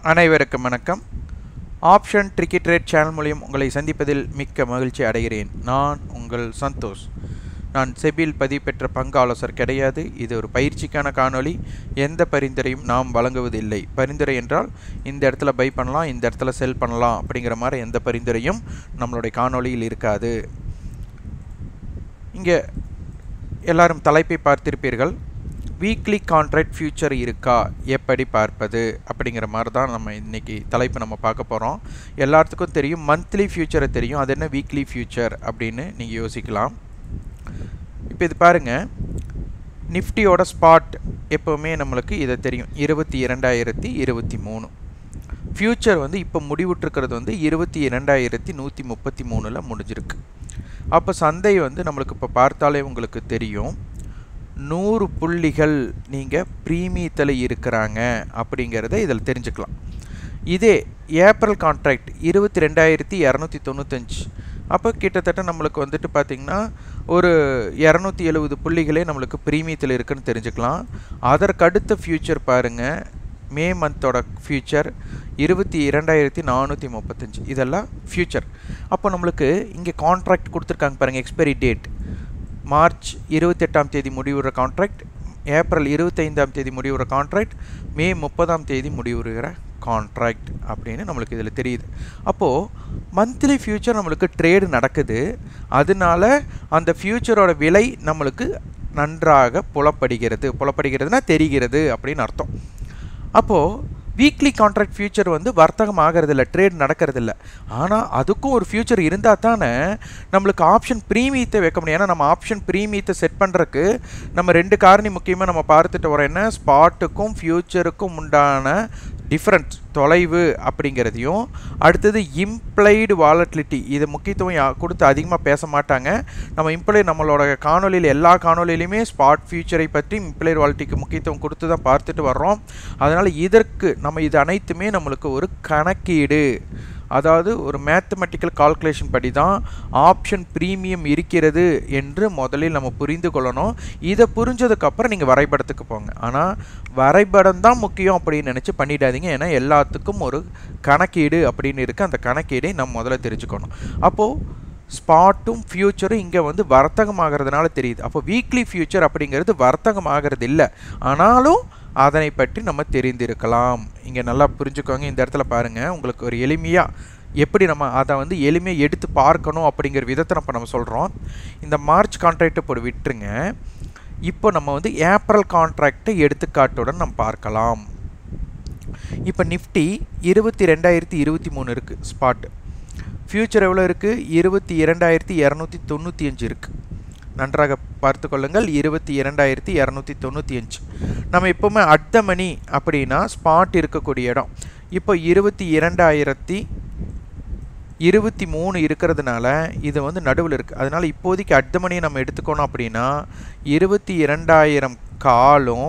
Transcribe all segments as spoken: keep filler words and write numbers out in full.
அனைவருக்கும் வணக்கம். Option tricky trade channel மூலம் உங்களை சந்திப்பதில் மிக்க மகிழ்ச்சி அடைகிறேன். நான் உங்கள் சந்தோஷ். நான் செபியில் பதிவு பெற்ற பங்கு ஆலோசகர் கிடையாது. இது ஒரு பயிற்சிக்கான காணொளி. எந்த பரிந்துரையும் நாம் வழங்குவதில்லை. பரிந்துரை என்றால் இந்த இடத்துல பை பண்ணலாம், இந்த இடத்துல செல் பண்ணலாம் அப்படிங்கிற மாதிரி எந்த பரிந்துரையும் நம்மளுடைய காணொளியில் இருக்காது. இங்கே எல்லாரும் தலைப்பை பார்த்திருப்பீர்கள். வீக்லி கான்ட்ராக்ட் ஃபியூச்சர் இருக்கா, எப்படி பார்ப்பது அப்படிங்கிற மாதிரி தான் நம்ம இன்றைக்கி தலைப்பு நம்ம பார்க்க போகிறோம். எல்லாத்துக்கும் தெரியும், மந்த்லி ஃபியூச்சரை தெரியும். அது என்ன வீக்லி ஃபியூச்சர் அப்படின்னு நீங்கள் யோசிக்கலாம். இப்போ இது பாருங்கள், நிஃப்டியோட ஸ்பாட் எப்போவுமே நம்மளுக்கு இதை தெரியும், இருபத்தி இரண்டாயிரத்தி இருபத்தி மூணு. ஃபியூச்சர் வந்து இப்போ முடிவுட்ருக்கிறது வந்து இருபத்தி இரண்டாயிரத்தி நூற்றி முப்பத்தி மூணில் முடிஞ்சிருக்கு. அப்போ சந்தை வந்து நம்மளுக்கு இப்போ பார்த்தாலே உங்களுக்கு தெரியும், நூறு புள்ளிகள் நீங்கள் ப்ரீமியத்தில் இருக்கிறாங்க அப்படிங்கிறத இதில் தெரிஞ்சுக்கலாம். இதே ஏப்ரல் கான்ட்ராக்ட் இருபத்தி ரெண்டாயிரத்தி இரநூத்தி தொண்ணூத்தஞ்சு, அப்போ கிட்டத்தட்ட நம்மளுக்கு வந்துட்டு பார்த்திங்கன்னா ஒரு இரநூத்தி எழுபது புள்ளிகளே நம்மளுக்கு ப்ரீமியத்தில் இருக்குதுன்னு தெரிஞ்சுக்கலாம். அதற்கடுத்த ஃபியூச்சர் பாருங்கள், மே மந்தோட ஃபியூச்சர் இருபத்தி இரண்டாயிரத்தி நானூற்றி முப்பத்தஞ்சு. இதெல்லாம் ஃபியூச்சர். அப்போ நம்மளுக்கு இங்கே கான்ட்ராக்ட் கொடுத்துருக்காங்க பாருங்கள், எக்ஸ்பைரி டேட் மார்ச் இருபத்தெட்டாம் தேதி முடிவுற கான்ட்ராக்ட், ஏப்ரல் இருபத்தைந்தாம் தேதி முடிவுற கான்ட்ராக்ட், மே முப்பதாம் தேதி முடிவுறுகிற கான்ட்ராக்ட் அப்படின்னு நம்மளுக்கு இதில் தெரியுது. அப்போது மந்த்லி ஃபியூச்சர் நம்மளுக்கு ட்ரேடு நடக்குது. அதனால அந்த ஃபியூச்சரோட விலை நம்மளுக்கு நன்றாக புலப்படுகிறது. புலப்படுகிறதுனா தெரிகிறது அப்படின்னு அர்த்தம். அப்போது வீக்லி கான்ட்ராக்ட் ஃபியூச்சர் வந்து வர்த்தகம் ஆகிறதில்ல, ட்ரேட் நடக்கிறதில்ல. ஆனால் அதுக்கும் ஒரு ஃபியூச்சர் இருந்தால் தானே நம்மளுக்கு ஆப்ஷன் ப்ரீமியத்தை வைக்க முடியும். ஏன்னா நம்ம ஆப்ஷன் ப்ரீமியத்தை செட் பண்ணுறதுக்கு நம்ம ரெண்டு காரணி முக்கியமாக நம்ம பார்த்துட்டு வரோம். என்ன, ஸ்பாட்டுக்கும் ஃபியூச்சருக்கும் உண்டான டிஃப்ரென்ஸ், தொலைவு அப்படிங்கிறதையும், அடுத்தது இம்ப்ளைடு வாலட்டிலிட்டி. இது முக்கியத்துவம் கொடுத்து அதிகமாக பேச மாட்டாங்க. நம்ம இம்ப்ளைட் நம்மளோட காணொலியில் எல்லா காணொலியிலையுமே ஸ்பாட் ஃபியூச்சரை பற்றி இம்ப்ளைடு வாலட்டிக்கு முக்கியத்துவம் கொடுத்து தான் பார்த்துட்டு வர்றோம். அதனால் இதற்கு நம்ம இது அனைத்துமே நம்மளுக்கு ஒரு கணக்கீடு, அதாவது ஒரு மேத்தமெட்டிக்கல் கால்குலேஷன் படி தான் ஆப்ஷன் ப்ரீமியம் இருக்கிறது என்று முதலில் நம்ம புரிந்து கொள்ளணும். இதை புரிஞ்சதுக்கப்புறம் நீங்கள் வரைபடத்துக்கு போங்க. ஆனால் வரைபடம் தான் முக்கியம் அப்படின்னு நினச்சி பண்ணிடாதீங்க. ஏன்னா எல்லாத்துக்கும் ஒரு கணக்கீடு அப்படின்னு இருக்குது. அந்த கணக்கீடை நம்ம முதல்ல தெரிஞ்சுக்கணும். அப்போது ஸ்பாட்டும் ஃபியூச்சரும் இங்கே வந்து வர்த்தகம் ஆகிறதுனால தெரியுது. அப்போ வீக்லி ஃபியூச்சர் அப்படிங்கிறது வர்த்தகம் ஆகிறது இல்லை, ஆனாலும் அதனை பற்றி நம்ம தெரிந்திருக்கலாம். இங்கே நல்லா புரிஞ்சுக்கோங்க. இந்த இடத்துல பாருங்கள், உங்களுக்கு ஒரு எளிமையாக எப்படி நம்ம அதை வந்து எளிமையாக எடுத்து பார்க்கணும் அப்படிங்கிற விதத்தை நம்ம நம்ம சொல்கிறோம். இந்த மார்ச் கான்ட்ராக்டை போட்டு விட்டுருங்க. இப்போ நம்ம வந்து ஏப்ரல் கான்ட்ராக்டை எடுத்துக்காட்டுடன் நம்ம பார்க்கலாம். இப்போ நிஃப்டி இருபத்தி ரெண்டாயிரத்தி இருபத்தி மூணு இருக்குது ஸ்பாட். ஃபியூச்சர் எவ்வளோ இருக்குது, இருபத்தி இரண்டாயிரத்தி இரநூத்தி தொண்ணூற்றி அஞ்சு இருக்குது. நன்றாக பார்த்து கொள்ளுங்கள், இருபத்தி இரண்டாயிரத்தி இரநூத்தி தொண்ணூற்றி அஞ்சு. நம்ம எப்போவுமே அட் த மணி அப்படின்னா ஸ்பாட் இருக்கக்கூடிய இடம். இப்போ இருபத்தி இரண்டாயிரத்தி இருபத்தி மூணு இருக்கிறதுனால இது வந்து நடுவில் இருக்குது. அதனால் இப்போதைக்கு அட் த மணியை நம்ம எடுத்துக்கணும். அப்படின்னா இருபத்தி இரண்டாயிரம் காலும்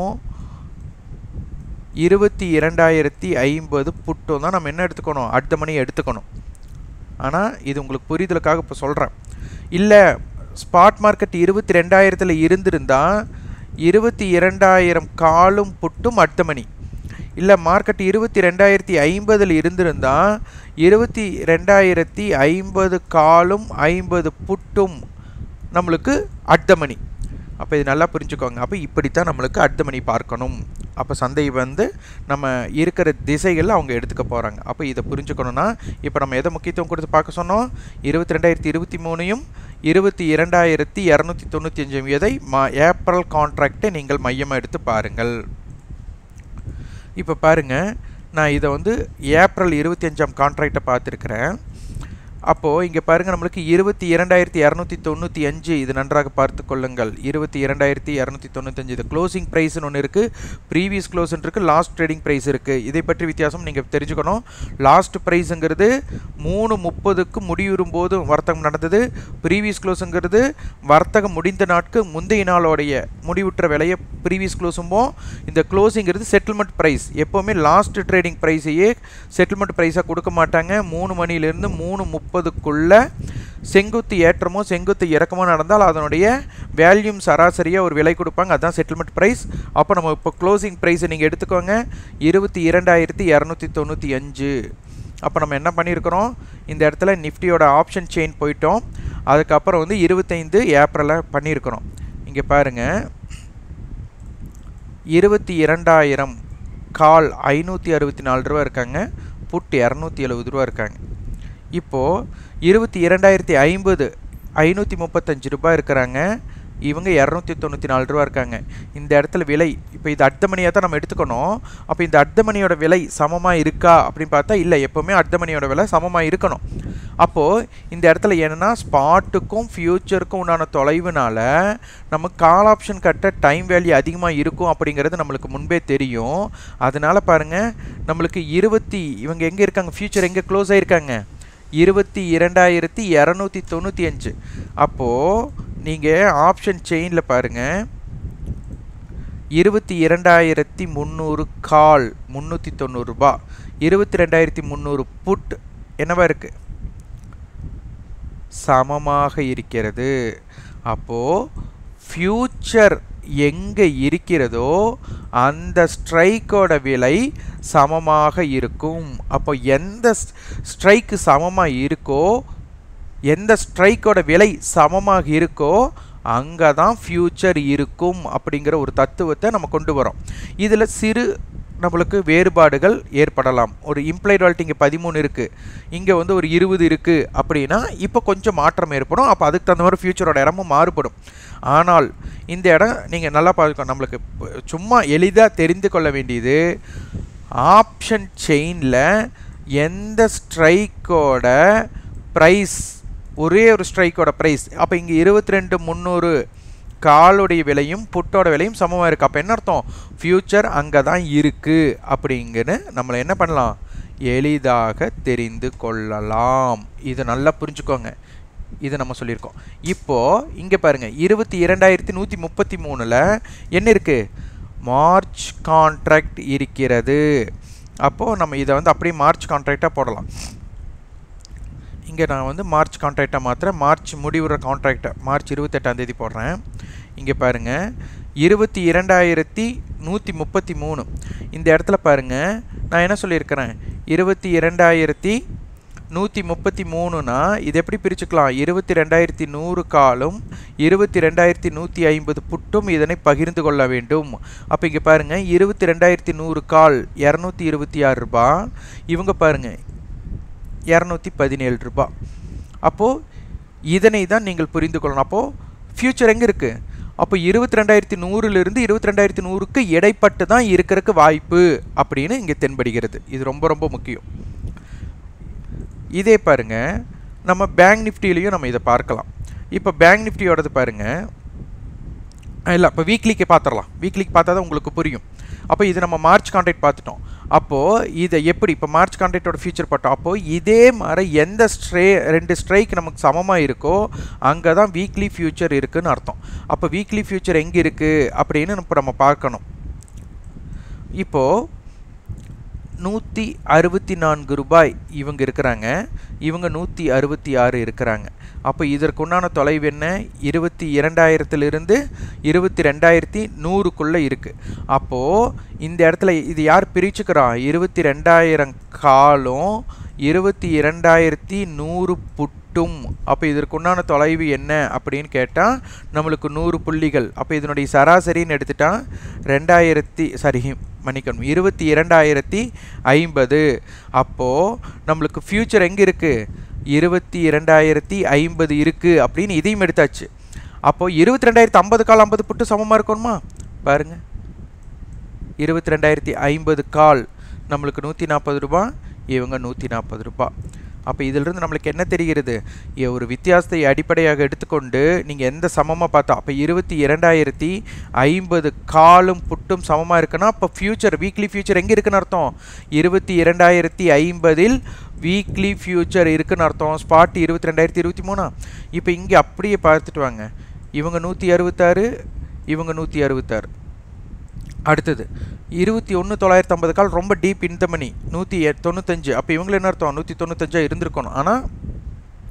இருபத்தி இரண்டாயிரத்தி ஐம்பது புட்டும் தான் நம்ம என்ன எடுத்துக்கணும், அட் த மணியை எடுத்துக்கணும். ஆனால் இது உங்களுக்கு புரிதலுக்காக இப்போ சொல்கிறேன். இல்லை, ஸ்பாட் மார்க்கெட் இருபத்தி ரெண்டாயிரத்தில் இருந்திருந்தால் இருபத்தி இரண்டாயிரம் காலும் புட்டும் அட் த மணி. இல்லை, மார்க்கெட் இருபத்தி ரெண்டாயிரத்தி ஐம்பதில் இருந்திருந்தால் இருபத்தி ரெண்டாயிரத்தி ஐம்பது காலும் ஐம்பது புட்டும் நம்மளுக்கு அட் த மணி. அப்போ இது நல்லா புரிஞ்சுக்கோங்க. அப்போ இப்படித்தான் நம்மளுக்கு அட் த மணி பார்க்கணும். அப்போ சந்தை வந்து நம்ம இருக்கிற திசைகளில் அவங்க எடுத்துக்க போகிறாங்க. அப்போ இதை புரிஞ்சுக்கணுன்னா இப்போ நம்ம எதை முக்கியத்துவம் கொடுத்து பார்க்க சொன்னோம், இருபத்தி ரெண்டாயிரத்தி இருபத்தி மூணையும் இருபத்தி இரண்டாயிரத்தி இரநூத்தி தொண்ணூற்றி அஞ்சு எதை மா ஏப்ரல் கான்ட்ராக்டை நீங்கள் மையமாக எடுத்து பாருங்கள். இப்போ பாருங்கள், நான் இதை வந்து ஏப்ரல் இருபத்தி அஞ்சாம் கான்ட்ராக்டை பார்த்துருக்கிறேன். அப்போது இங்கே பாருங்கள், நம்மளுக்கு இருபத்தி இரண்டாயிரத்தி இரநூத்தி தொண்ணூற்றி அஞ்சு, இது நன்றாக பார்த்து கொள்ளுங்கள். இருபத்தி இரண்டாயிரத்தி இரநூத்தி தொண்ணூத்தஞ்சு இது க்ளோசிங் ப்ரைஸ்னு ஒன்று இருக்குது, ப்ரீவியஸ் க்ளோஸ்ன்னு இருக்குது, லாஸ்ட் ட்ரேடிங் ப்ரைஸ் இருக்குது. இதை பற்றி வித்தியாசம் நீங்கள் தெரிஞ்சுக்கணும். லாஸ்ட் ப்ரைஸுங்கிறது மூணு முப்பதுக்கு முடிவுறும் போது வர்த்தகம் நடந்தது. ப்ரீவியஸ் க்ளோஸுங்கிறது வர்த்தகம் முடிந்த நாட்கு முந்தைய நாளோடைய முடிவுற்ற விலையை ப்ரீவியஸ் க்ளோஸும்போம். இந்த க்ளோசிங்கிறது செட்டில்மெண்ட் ப்ரைஸ். எப்போவுமே லாஸ்ட் ட்ரேடிங் ப்ரைஸையே செட்டில்மெண்ட் ப்ரைஸாக கொடுக்க மாட்டாங்க. மூணு மணிலேருந்து மூணு முப்பதுக்குள்ளே செங்குத்து ஏற்றமோ செங்குத்து இறக்கமோ நடந்தால் அதனுடைய வேல்யூம் சராசரியாக ஒரு விலை கொடுப்பாங்க, அதுதான் செட்டில்மெண்ட் ப்ரைஸ். அப்போ நம்ம இப்போ க்ளோசிங் ப்ரைஸை நீங்கள் எடுத்துக்கோங்க, இருபத்தி இரண்டாயிரத்தி இரநூத்தி தொண்ணூற்றி அஞ்சு. அப்போ நம்ம என்ன பண்ணியிருக்கிறோம், இந்த இடத்துல நிஃப்டியோட ஆப்ஷன் செயின் போயிட்டோம். அதுக்கப்புறம் வந்து இருபத்தைந்து ஏப்ரலில் பண்ணியிருக்கிறோம். இங்கே பாருங்கள், இருபத்தி இரண்டாயிரம் கால் ஐநூற்றி அறுபத்தி நாலு ரூபா இருக்காங்க, புட் இரநூத்தி எழுபது ரூபா இருக்காங்க. இப்போது இருபத்தி இரண்டாயிரத்தி ஐம்பது ஐநூற்றி முப்பத்தஞ்சு ரூபாய் இருக்கிறாங்க, இவங்க இரநூத்தி தொண்ணூற்றி நாலு ரூபா இருக்காங்க. இந்த இடத்துல விலை இப்போ இது அர்த்த மணியாக தான் நம்ம எடுத்துக்கணும். அப்போ இந்த அர்த்த மணியோட விலை சமமாக இருக்கா அப்படின்னு பார்த்தா இல்லை, எப்போவுமே அர்த்த மணியோட விலை சமமாக இருக்கணும். அப்போது இந்த இடத்துல என்னென்னா ஸ்பாட்டுக்கும் ஃப்யூச்சருக்கும் உண்டான தொலைவுனால நம்ம கால் ஆப்ஷன் கட்ட டைம் வேல்யூ அதிகமாக இருக்கும் அப்படிங்கிறது நம்மளுக்கு முன்பே தெரியும். அதனால் பாருங்கள், நம்மளுக்கு இருபத்தி இவங்க எங்கே இருக்காங்க, ஃப்யூச்சர் எங்கே க்ளோஸ் ஆகிருக்காங்க, இருபத்தி இரண்டாயிரத்தி இரநூத்தி தொண்ணூற்றி அஞ்சு. அப்போது நீங்கள் ஆப்ஷன் செயினில் பாருங்கள், இருபத்தி இரண்டாயிரத்தி முந்நூறு கால் முந்நூற்றி தொண்ணூறுரூபா, இருபத்தி ரெண்டாயிரத்தி முந்நூறு புட் என்னவா இருக்குது, சமமாக இருக்கிறது. அப்போது ஃப்யூச்சர் எங்கே இருக்கிறதோ அந்த ஸ்ட்ரைக்கோட விலை சமமாக இருக்கும். அப்போ எந்த ஸ்ட்ரைக்கு சமமாக இருக்கோ, எந்த ஸ்ட்ரைக்கோட விலை சமமாக இருக்கோ அங்கே தான் ஃப்யூச்சர் இருக்கும் அப்படிங்கிற ஒரு தத்துவத்தை நம்ம கொண்டு வரோம். இதில் சிறு நம்மளுக்கு வேறுபாடுகள் ஏற்படலாம். ஒரு இம்ப்ளைட் வால்யூட்டி இங்கே பதிமூணு இருக்குது, இங்கே வந்து ஒரு இருபது இருக்குது அப்படின்னா இப்போ கொஞ்சம் மாற்றம் ஏற்படும். அப்போ அதுக்கு தகுந்த மாதிரி ஃப்யூச்சரோட இடமும் மாறுபடும். ஆனால் இந்த இடம் நீங்கள் நல்லா பார்க்கணும், நம்மளுக்கு சும்மா எளிதாக தெரிந்து கொள்ள வேண்டியது, ஆப்ஷன் செயினில் எந்த ஸ்ட்ரைக்கோட ப்ரைஸ், ஒரே ஒரு ஸ்ட்ரைக்கோட ப்ரைஸ், அப்போ இங்கே இருபத்தி ரெண்டு முந்நூறு காலுடைய விலையும் புட்டோட விலையும் சமமாக இருக்குது. அப்போ என்ன அர்த்தம், ஃப்யூச்சர் அங்கே தான் இருக்குது அப்படிங்கன்னு நம்மளை என்ன பண்ணலாம், எளிதாக தெரிந்து கொள்ளலாம். இது நல்லா புரிஞ்சுக்கோங்க, இது நம்ம சொல்லியிருக்கோம். இப்போது இங்கே பாருங்கள், இருபத்தி இரண்டாயிரத்தி நூற்றி முப்பத்தி மூணில் என்ன இருக்குது, மார்ச் கான்ட்ராக்ட் இருக்கிறது. அப்போது நம்ம இதை வந்து அப்படியே மார்ச் கான்ட்ராக்டாக போடலாம். இங்கே நான் வந்து மார்ச் கான்ட்ராக்டாக மாத்திரம் மார்ச் முடிவுற கான்ட்ராக்டை மார்ச் இருபத்தெட்டாம் தேதி போடுறேன். இங்கே பாருங்கள், இருபத்தி இரண்டாயிரத்தி நூற்றி முப்பத்தி மூணு இந்த இடத்துல பாருங்கள், நான் என்ன சொல்லியிருக்கிறேன், இருபத்தி இரண்டாயிரத்தி நூற்றி முப்பத்தி மூணுனா இது எப்படி பிரிச்சுக்கலாம், இருபத்தி ரெண்டாயிரத்தி நூறு காலும் இருபத்தி ரெண்டாயிரத்தி நூற்றி ஐம்பது புட்டும் இதனை பகிர்ந்து கொள்ள வேண்டும். அப்போ இங்கே பாருங்கள், இருபத்தி ரெண்டாயிரத்தி நூறு கால் இரநூத்தி இருபத்தி ஆறு ரூபா, இவங்க பாருங்கள் இரநூத்தி பதினேழு ரூபா. அப்போது இதனை தான் நீங்கள் புரிந்து கொள்ளணும். அப்போது ஃப்யூச்சர் எங்கே இருக்குது, அப்போ இருபத்தி ரெண்டாயிரத்தி நூறுலேருந்து இருபத்தி ரெண்டாயிரத்தி நூறுக்கு இடைப்பட்டு தான் இருக்கிறதுக்கு வாய்ப்பு அப்படின்னு இங்கே தென்படுகிறது. இது ரொம்ப ரொம்ப முக்கியம். இதே பாருங்கள், நம்ம பேங்க் நிஃப்டிலையும் நம்ம இதை பார்க்கலாம். இப்போ பேங்க் நிஃப்டியோடது பாருங்கள், இல்லை இப்போ வீக்லிக்கு பார்த்துடலாம், வீக்லிக்கு பார்த்தா தான் உங்களுக்கு புரியும். அப்போ இது நம்ம மார்ச் கான்ட்ராக்ட் பார்த்துட்டோம். அப்போது இதை எப்படி இப்போ மார்ச் கான்ட்ராக்டோட ஃபியூச்சர் பார்த்தோம். அப்போது இதே மாதிரி எந்த ஸ்ட்ரே ரெண்டு ஸ்ட்ரைக் நமக்கு சமமாக இருக்கோ அங்கே தான் வீக்லி ஃபியூச்சர் இருக்குதுன்னு அர்த்தம். அப்போ வீக்லி ஃபியூச்சர் எங்கே இருக்குது அப்படின்னு இப்போ நம்ம பார்க்கணும். இப்போது நூற்றி அறுபத்தி நான்கு ரூபாய் இவங்க இருக்கிறாங்க, இவங்க நூற்றி அறுபத்தி ஆறு இருக்கிறாங்க. அப்போ இதற்குண்டான தொலைவு என்ன, இருபத்தி இரண்டாயிரத்துலேருந்து இருபத்தி ரெண்டாயிரத்தி நூறுக்குள்ளே இருக்குது. அப்போது இந்த இடத்துல இது யார் பிரிச்சுக்கிறான், இருபத்தி ரெண்டாயிரம் காலும் இருபத்தி இரண்டாயிரத்தி நூறு புட்டும். அப்போ இதற்குண்டான தொலைவு என்ன அப்படின்னு கேட்டால் நம்மளுக்கு நூறு புள்ளிகள். அப்போ இதனுடைய சராசரின்னு எடுத்துட்டால் ரெண்டாயிரத்தி சாரி மன்னிக்கணும் இருபத்தி இரண்டாயிரத்தி ஐம்பது. அப்போது நம்மளுக்கு ஃப்யூச்சர் எங்கே இருக்குது, இருபத்தி இரண்டாயிரத்தி ஐம்பது இருக்குது அப்படின்னு இதையும் எடுத்தாச்சு. அப்போது இருபத்தி ரெண்டாயிரத்தி ஐம்பது கால் ஐம்பது புட்டு சமமாக இருக்கணுமா பாருங்கள், இருபத்தி ரெண்டாயிரத்தி ஐம்பது கால் நம்மளுக்கு நூற்றி நாற்பது ரூபா, இவங்க நூற்றி நாற்பது ரூபா. அப்போ இதிலிருந்து நம்மளுக்கு என்ன தெரிகிறது, ஒரு வித்தியாசத்தை அடிப்படையாக எடுத்துக்கொண்டு நீங்கள் எந்த சமமாக பார்த்தா, அப்போ இருபத்தி இரண்டாயிரத்தி ஐம்பது காலும் புட்டும் சமமாக இருக்குன்னா அப்போ ஃப்யூச்சர் வீக்லி ஃப்யூச்சர் எங்கே இருக்குன்னு அர்த்தம், இருபத்தி இரண்டாயிரத்தி ஐம்பதில் வீக்லி ஃப்யூச்சர் இருக்குன்னு அர்த்தம். ஸ்பாட் இருபத்தி ரெண்டாயிரத்தி இருபத்தி மூணா. இப்போ இங்கே அப்படியே பார்த்துட்டு வாங்க, இவங்க நூற்றி அறுபத்தாறு, இவங்க நூற்றி அறுபத்தாறு. அடுத்தது இருபத்தி ஒன்று தொள்ளாயிரத்தி ஐம்பது கால் ரொம்ப டீப் இந்த மணி நூற்றி தொண்ணூத்தஞ்சு. அப்போ இவங்களை என்ன அர்த்தம், நூற்றி தொண்ணூத்தஞ்சா இருந்திருக்கணும். ஆனால்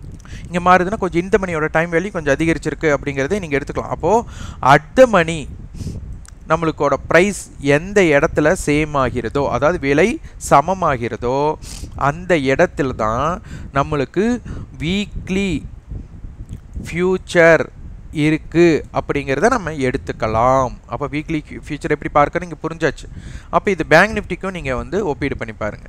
இங்கே மாறுதுன்னா கொஞ்சம் இந்த மணியோட டைம் வேல்யூ கொஞ்சம் அதிகரிச்சிருக்கு அப்படிங்கிறதை நீங்கள் எடுத்துக்கலாம். அப்போது அட் த மணி நம்மளுக்கோட ப்ரைஸ் எந்த இடத்துல சேம் ஆகிறதோ, அதாவது விலை சமமாகிறதோ அந்த இடத்துல தான் நம்மளுக்கு வீக்லி ஃபியூச்சர் இருக்குது அப்படிங்கிறத நம்ம எடுத்துக்கலாம். அப்போ வீக்லி ஃபியூச்சர் எப்படி பார்க்கணும் இங்கே புரிஞ்சாச்சு. அப்போ இது பேங்க் நிஃப்டிக்கும் நீங்கள் வந்து ஒப்பீடு பண்ணி பாருங்கள்.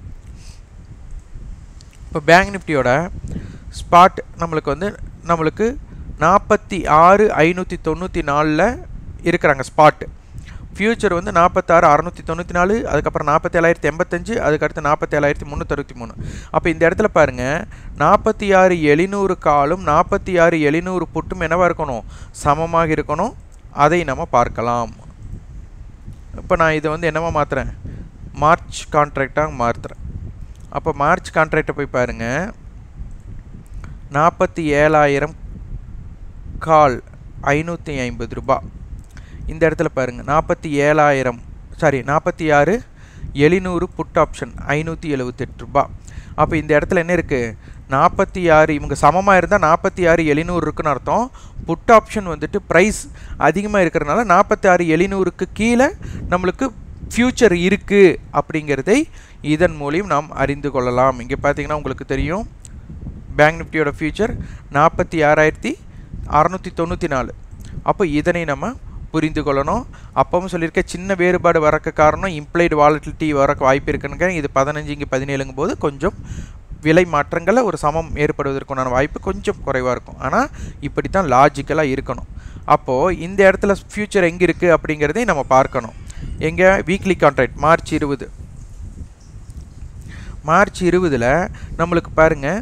இப்போ பேங்க் நிஃப்டியோட ஸ்பாட் நம்மளுக்கு வந்து நம்மளுக்கு நாற்பத்தி ஆறு ஐநூற்றி தொண்ணூற்றி நாலில் இருக்கிறாங்க ஸ்பாட்டு. ஃபியூச்சர் வந்து நாற்பத்தாறு அறநூற்றி தொண்ணூற்றி நாலு, அதுக்கப்புறம் நாற்பத்தி ஏழாயிரத்தி எண்பத்தஞ்சு, அதுக்கடுத்து நாற்பத்தி ஏழாயிரத்தி முந்நூற்றி மூணு. அப்போ இந்த இடத்துல பாருங்கள், நாற்பத்தி ஆறு எழுநூறு காலும் நாற்பத்தி ஆறு எழுநூறு புட்டும் என்னவாக இருக்கணும், சமமாக இருக்கணும். அதை நம்ம பார்க்கலாம். இப்போ நான் இதை வந்து என்னவா மாற்றுறேன், மார்ச் கான்ட்ராக்டாக மாற்றுறேன். அப்போ மார்ச் கான்ட்ராக்டை போய் பாருங்கள், நாற்பத்தி ஏழாயிரம் கால் ஐநூற்றி ஐம்பது ரூபா. இந்த இடத்துல பாருங்கள், நாற்பத்தி ஏழாயிரம் சாரி நாற்பத்தி ஆறு எழுநூறு புட் ஆப்ஷன் ஐநூற்றி எழுபத்தெட்டு ரூபா. அப்போ இந்த இடத்துல என்ன இருக்குது, நாற்பத்தி ஆறு இவங்க சமமாக இருந்தால் நாற்பத்தி ஆறு எழுநூறு இருக்குன்னு அர்த்தம். புட் ஆப்ஷன் வந்துட்டு ப்ரைஸ் அதிகமாக இருக்கிறதுனால நாற்பத்தி ஆறு எழுநூறுக்கு கீழே நம்மளுக்கு ஃபியூச்சர் இருக்குது அப்படிங்கிறதை இதன் மூலியம் நாம் அறிந்து கொள்ளலாம். இங்கே பார்த்தீங்கன்னா உங்களுக்கு தெரியும், பேங்க் நிஃப்டியோட ஃபியூச்சர் நாற்பத்தி ஆறாயிரத்தி அறநூற்றி தொண்ணூற்றி நாலு. அப்போ இதனை நம்ம புரிந்து கொள்ளணும். அப்பவும் சொல்லியிருக்க சின்ன வேறுபாடு வரக்க காரணம் இம்ப்ளைடு வாலட்டிலிட்டி வரக்கு வாய்ப்பு இருக்குன்னு. இது பதினஞ்சு இங்கே பதினேழுங்கும் போது கொஞ்சம் விலை மாற்றங்களில் ஒரு சமம் ஏற்படுவதற்கான வாய்ப்பு கொஞ்சம் குறைவாக இருக்கும். ஆனால் இப்படி தான் லாஜிக்கலாக இருக்கணும். அப்போது இந்த இடத்துல ஃபியூச்சர் எங்கே இருக்குது அப்படிங்கிறதையும் நம்ம பார்க்கணும். எங்கே, வீக்லி கான்ட்ராக்ட் மார்ச் இருபது. மார்ச் இருபதில் நம்மளுக்கு பாருங்கள்,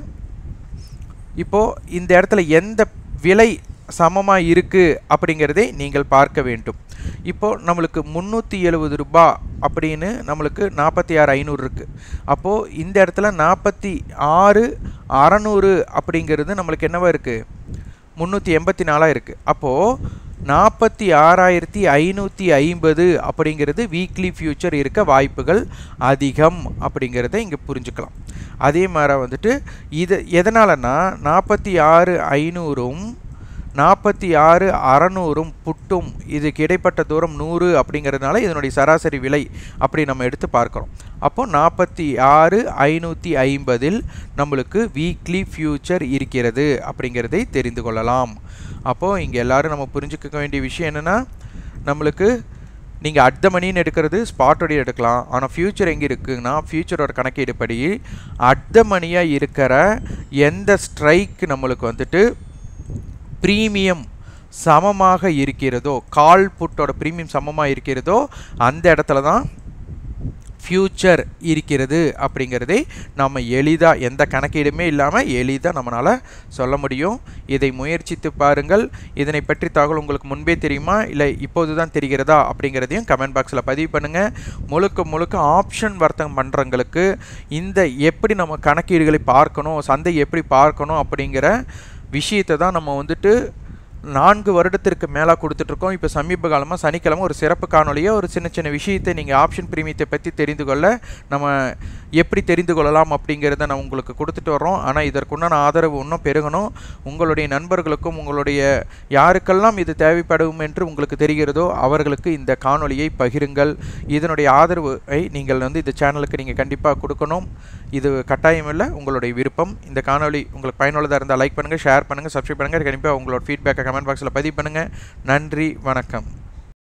இப்போது இந்த இடத்துல எந்த விலை சமமாக இருக்குது அப்படிங்கிறதை நீங்கள் பார்க்க வேண்டும். இப்போது நம்மளுக்கு முந்நூற்றி எழுபது ரூபா அப்படின்னு நம்மளுக்கு நாற்பத்தி ஆறு ஐநூறு இருக்குது. அப்போது இந்த இடத்துல நாற்பத்தி ஆறு அறநூறு அப்படிங்கிறது நம்மளுக்கு என்னவா இருக்குது, முந்நூற்றி எண்பத்தி நாலாக இருக்குது. அப்போது நாற்பத்தி ஆறாயிரத்தி ஐநூற்றி ஐம்பது அப்படிங்கிறது வீக்லி ஃபியூச்சர் இருக்க வாய்ப்புகள் அதிகம் அப்படிங்கிறத இங்கே புரிஞ்சுக்கலாம். அதே மாதிரி வந்துட்டு இது எதனாலன்னா நாற்பத்தி ஆறு ஐநூறும் நாற்பத்தி ஆறு அறநூறும் புட்டும் இதுக்கு இடைப்பட்ட தூரம் நூறு அப்படிங்கிறதுனால இதனுடைய சராசரி விலை அப்படி நம்ம எடுத்து பார்க்குறோம். அப்போது நாற்பத்தி ஆறு ஐநூற்றி ஐம்பதில் நம்மளுக்கு வீக்லி ஃபியூச்சர் இருக்கிறது அப்படிங்கிறதை தெரிந்து கொள்ளலாம். அப்போது இங்கே எல்லோரும் நம்ம புரிஞ்சுக்க வேண்டிய விஷயம் என்னென்னா, நம்மளுக்கு நீங்கள் அட் த மணின்னு எடுக்கிறது ஸ்பாட்டோடைய எடுக்கலாம். ஆனால் ஃபியூச்சர் எங்கே இருக்குதுன்னா, ஃபியூச்சரோட கணக்கீடுப்படி அட் த மணியாக இருக்கிற எந்த ஸ்ட்ரைக் நம்மளுக்கு வந்துட்டு ப்ரீமியம் சமமாக இருக்கிறதோ, கால் புட்டோட ப்ரீமியம் சமமாக இருக்கிறதோ அந்த இடத்துல தான் ஃபியூச்சர் இருக்கிறது அப்படிங்கிறதை நம்ம எளிதாக எந்த கணக்கீடுமே இல்லாமல் எளிதாக நம்மளால் சொல்ல முடியும். இதை முயற்சித்து பாருங்கள். இதனை பற்றி தகவல் உங்களுக்கு முன்பே தெரியுமா இல்லை இப்போது தான் தெரிகிறதா அப்படிங்கிறதையும் கமெண்ட் பாக்ஸில் பதிவு பண்ணுங்கள். முழுக்க முழுக்க ஆப்ஷன் வர்த்தகம் பண்ணுறவங்களுக்கு இந்த எப்படி நம்ம கணக்கீடுகளை பார்க்கணும், சந்தை எப்படி பார்க்கணும் அப்படிங்கிற விஷயத்தை தான் நம்ம வந்துட்டு நான்கு வருடத்திற்கு மேலே கொடுத்துட்ருக்கோம். இப்போ சமீப காலமாக சனிக்கிழமை ஒரு சிறப்பு காணொலியை ஒரு சின்ன சின்ன விஷயத்தை நீங்கள் ஆப்ஷன் பிரீமியத்தை பற்றி தெரிந்து கொள்ள நம்ம எப்படி தெரிந்து கொள்ளலாம் அப்படிங்கிறத நான் உங்களுக்கு கொடுத்துட்டு வரோம். ஆனால் இதற்குண்டான ஆதரவு இன்னும் பெருகணும். உங்களுடைய நண்பர்களுக்கும் உங்களுடைய யாருக்கெல்லாம் இது தேவைப்படும் என்று உங்களுக்கு தெரிகிறதோ அவர்களுக்கு இந்த காணொலியை பகிருங்கள். இதனுடைய ஆதரவை நீங்கள் வந்து இந்த சேனலுக்கு நீங்கள் கண்டிப்பாக கொடுக்கணும். இது கட்டாயம் இல்லை, உங்களுடைய விருப்பம். இந்த காணொலி உங்களுக்கு பயனுள்ளதாக இருந்தால் லைக் பண்ணுங்கள், ஷேர் பண்ணுங்கள், சப்ஸ்கிரைப் பண்ணுங்கள். கண்டிப்பாக உங்களோட ஃபீட்பேக்கை கமெண்ட் பாக்ஸில் பதிவு பண்ணுங்கள். நன்றி, வணக்கம்.